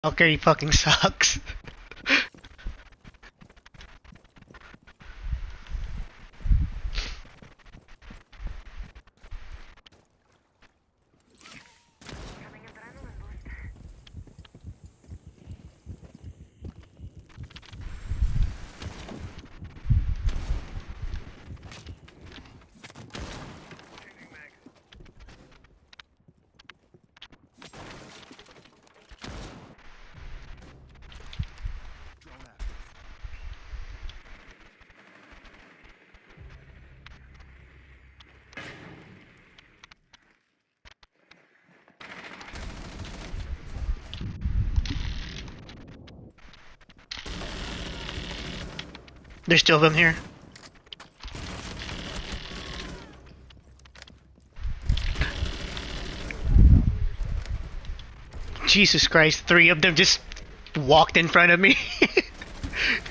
Valkyrie fucking sucks. There's two of them here. Jesus Christ, three of them just walked in front of me.